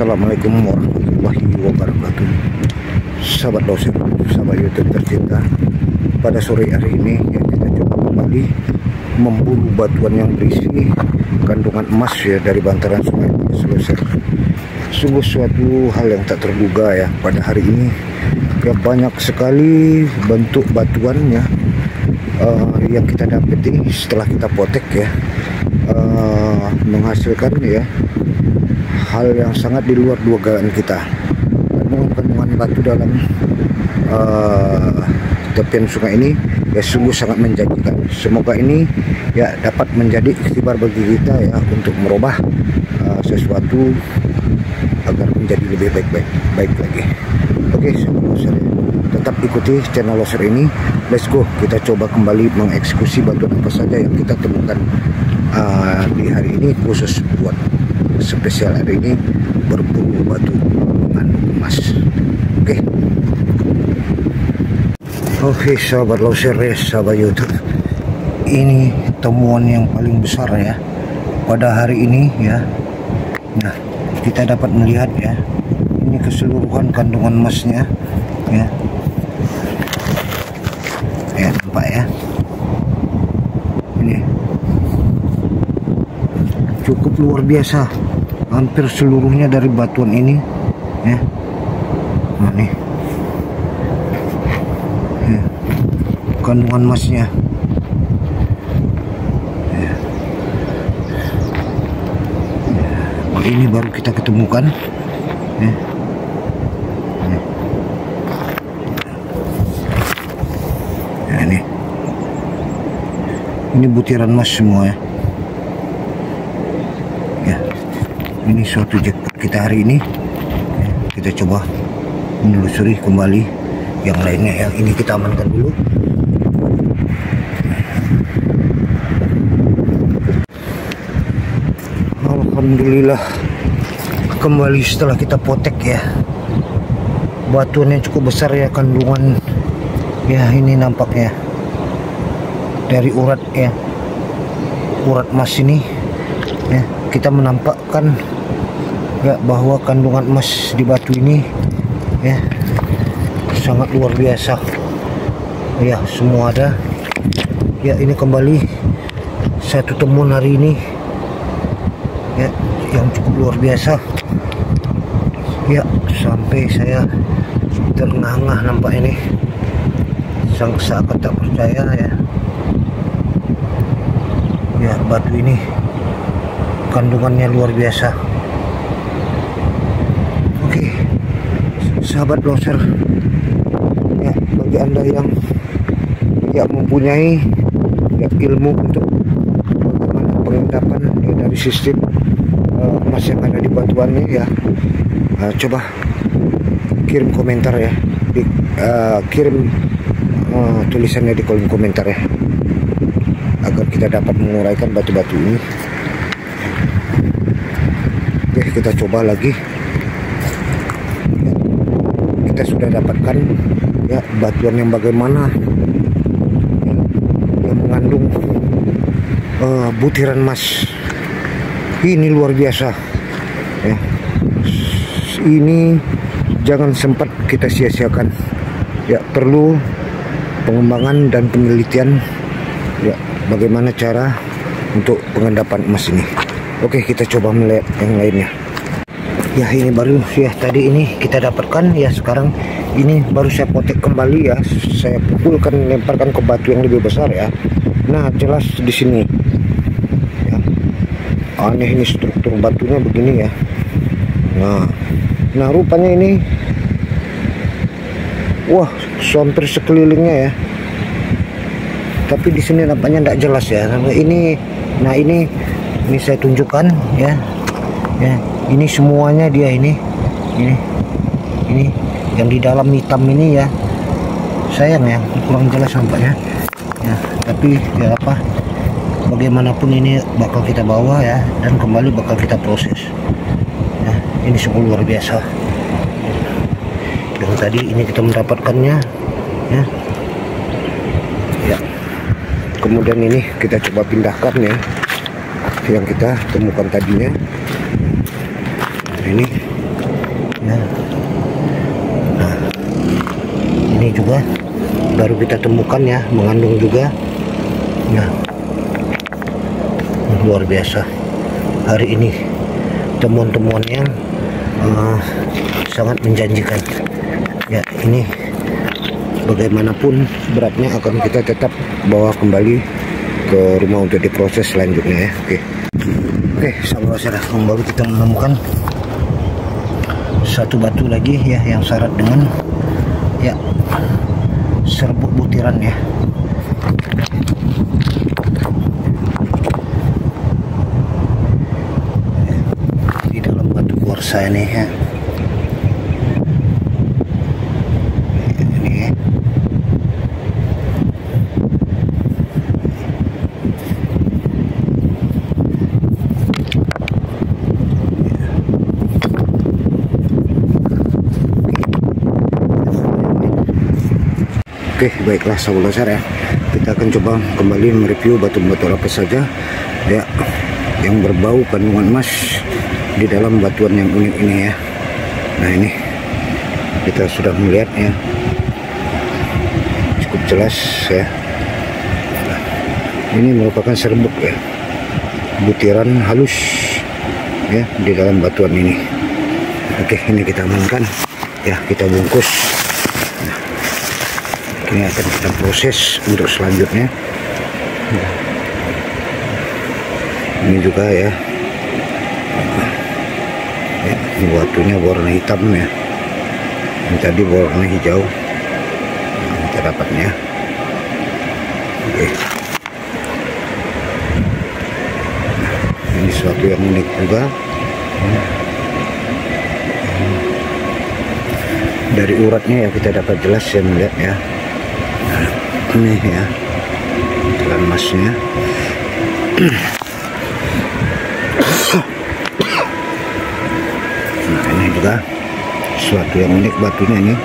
Assalamualaikum warahmatullahi wabarakatuh. Sahabat dosen, sahabat YouTube tercinta, pada sore hari ini ya, kita coba kembali memburu batuan yang berisi kandungan emas ya dari bantaran sungai Selosor. Sungguh suatu hal yang tak terduga ya, pada hari ini ya banyak sekali bentuk batuannya yang kita dapati setelah kita potek ya, menghasilkan ya hal yang sangat di luar dugaan kita. Kandungan batu dalam tepian sungai ini ya sungguh sangat menjanjikan. Semoga ini ya dapat menjadi ikhtibar bagi kita ya untuk merubah sesuatu agar menjadi lebih baik lagi. Oke, sahabat, tetap ikuti channel Loser ini. Let's go, kita coba kembali mengeksekusi batuan apa saja yang kita temukan di hari ini, khusus buat spesial hari ini berburu batu emas. Oke, sahabat Loser ya, sahabat YouTube, ini temuan yang paling besar ya pada hari ini ya. Nah, kita dapat melihat ya, ini keseluruhan kandungan emasnya ya. Ya, nampak ya. Ini cukup luar biasa, hampir seluruhnya dari batuan ini ya. Nah, nih ya, kandungan emasnya ya. Ini baru kita ketemukan ya. Ya, ini butiran emas semua ya. Ya, ini suatu jackpot kita hari ini ya. Kita coba menelusuri kembali yang lainnya. Yang ini kita amankan dulu. Alhamdulillah, kembali setelah kita potek ya, batuannya cukup besar ya kandungan ya. Ini nampaknya dari urat ya, urat emas ini ya, kita menampakkan ya bahwa kandungan emas di batu ini ya sangat luar biasa ya. Semua ada ya. Ini kembali satu temuan hari ini ya yang cukup luar biasa ya, sampai saya terengah-engah nampak ini, seakan tak percaya ya. Ya, batu ini kandungannya luar biasa. Oke, sahabat Loser ya, bagi anda yang mempunyai ya ilmu untuk bagaimana pengendapan ya dari sistem emas yang ada di batuannya ya, coba kirim komentar ya, kirim tulisannya di kolom komentar ya, agar kita dapat menguraikan batu-batu ini. Oke, kita coba lagi. Kita sudah dapatkan ya batuan yang bagaimana yang mengandung butiran emas. Ini luar biasa ya. Ini jangan sempat kita sia-siakan ya, perlu pengembangan dan penelitian ya, bagaimana cara untuk pengendapan emas ini. Oke, kita coba melihat yang lainnya ya. Ini baru ya, tadi ini kita dapatkan ya, sekarang ini baru saya potek kembali ya, saya pukulkan, lemparkan ke batu yang lebih besar ya. Nah, jelas di sini ya, aneh ini struktur batunya begini ya. Nah rupanya ini wah hampir sekelilingnya ya, tapi di sini nampaknya tidak jelas ya. Nah ini saya tunjukkan ya. Ya, ini semuanya dia ini yang di dalam hitam ini ya. Sayang ya, kurang jelas nampaknya ya, tapi ya apa, bagaimanapun ini bakal kita bawa ya, dan kembali bakal kita proses ya. Ini sungguh luar biasa. Yang tadi ini kita mendapatkannya ya. Ya, kemudian ini kita coba pindahkan ya, yang kita temukan tadinya. Nah, ini ya. Nah, ini juga baru kita temukan ya, mengandung juga. Nah, luar biasa hari ini temuan-temuan yang sangat menjanjikan ya. Ini bagaimanapun beratnya akan kita tetap bawa kembali ke rumah untuk diproses selanjutnya ya. Oke, sahabat-sahabat, baru kita menemukan satu batu lagi ya, yang syarat dengan ya serbuk butiran ya. Di dalam batu kuarsa ini ya. Oke, baiklah sahabat-sahabat ya, kita akan coba kembali mereview batu-batu apa saja ya yang berbau kandungan emas di dalam batuan yang unik ini ya. Nah, ini kita sudah melihat ya, cukup jelas ya. Nah, ini merupakan serbuk ya, butiran halus ya di dalam batuan ini. Oke, ini kita amankan ya, kita bungkus. Ini akan kita proses untuk selanjutnya. Ini juga ya, ini batunya warna hitam ya, yang tadi warna hijau. Nah, kita dapatnya. Oke. Ini suatu yang unik juga. Dari uratnya ya kita dapat jelas ya melihat ya. Ini ya butiran emasnya. Nah, ini juga suatu yang unik batunya ini.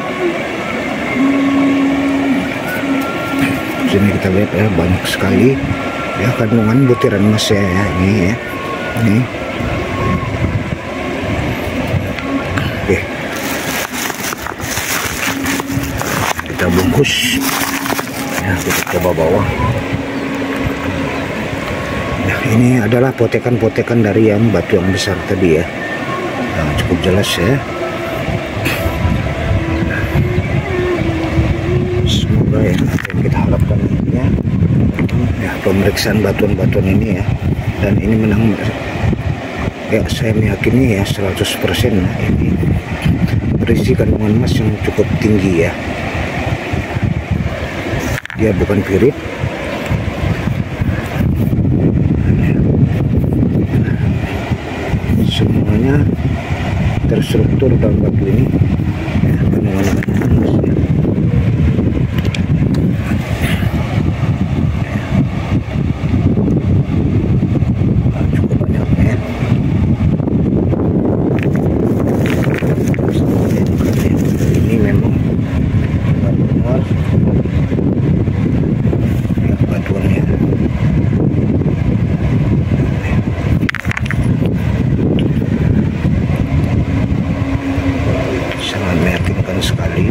Sini kita lihat ya, banyak sekali ya kandungan butiran emas ya, ini ya. Ini. Oke. Kita bungkus. Ya, kita coba bawa. Nah, ini adalah potekan-potekan dari yang batu yang besar tadi ya. Nah, cukup jelas ya. Semoga ya apa yang kita harapkan ya, pemeriksaan batuan-batuan ini ya. Dan ini menang ya, saya meyakini ya 100% ini berisi kandungan emas yang cukup tinggi ya. Dia bukan pirit. Semuanya terstruktur dalam batu ini ya, kandungan emasnya. Cukup banyak ya. Ini memang benar-benar batuannya. Sangat meyakinkan sekali.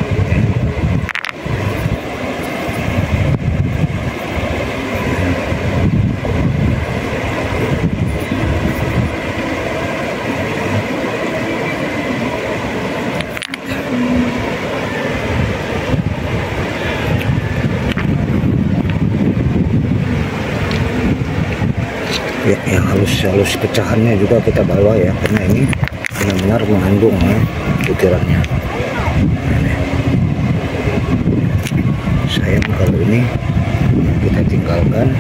Ya, yang halus pecahannya juga kita bawa ya, karena ini benar-benar mengandung ya butirannya. Sayang kalau ini kita tinggalkan.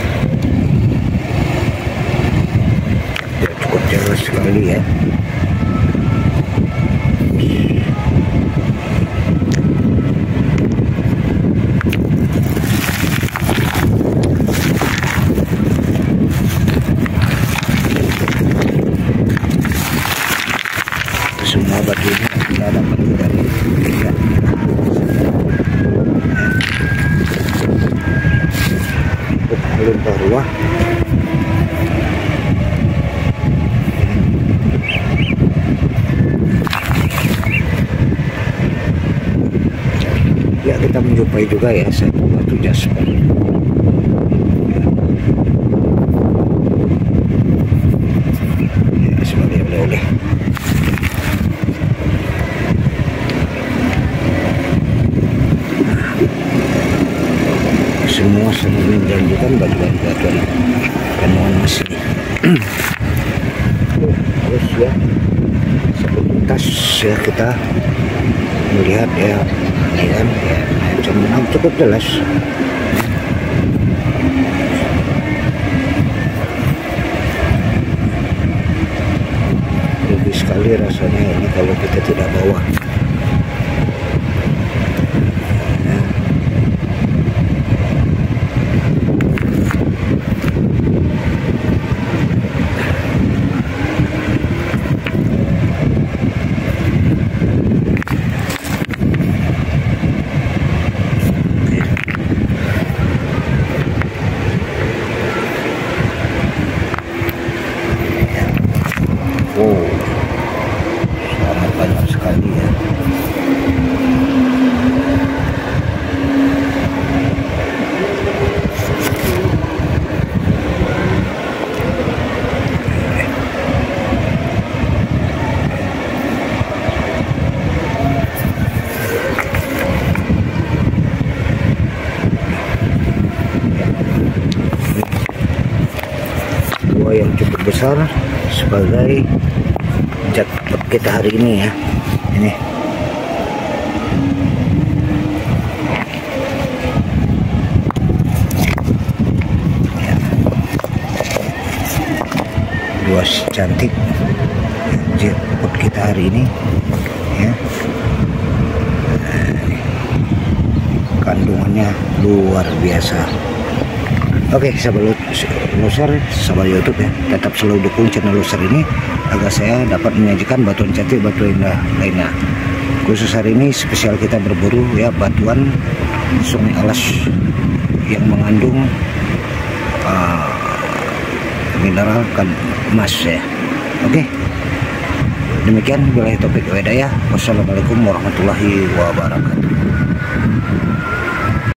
Sekali ya. saya dapat dari ikan belum baru ya, kita menjumpai juga ya satu batu jasper ya, sebagai oleh-oleh. Semua sangat menjanjikan batuan-batuan penemuan emas ini. Terus ya sepintas ya kita melihat ya ini kan ya macam cukup jelas. Rugi sekali rasanya ini kalau kita tidak bawa. Sangat banyak sekali ya. Gua yang cukup besar sebagai jackpot kita hari ini ya. Ini ya. Dua cantik jackpot kita hari ini ya. Kandungannya luar biasa. Oke, sahabat loser, sahabat YouTube ya, tetap selalu dukung channel loser ini agar saya dapat menyajikan batuan cantik, batuan indah lainnya. Khusus hari ini spesial kita berburu ya batuan Sungai Alas yang mengandung mineral emas ya. Oke, demikian billahi taufik wal hidayah. Wassalamualaikum warahmatullahi wabarakatuh.